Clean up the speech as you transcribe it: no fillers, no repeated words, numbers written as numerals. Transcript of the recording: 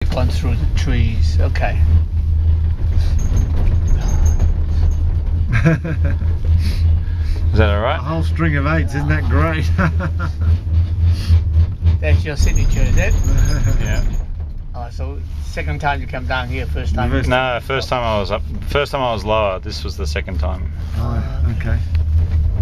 We've gone through the trees. Okay. Is that alright? A whole string of 8s, isn't that great? That's your signature, is it? Yeah. Oh, so second time you come down here, first time? No, first time I was up. First time I was lower. This was the second time. Oh, okay.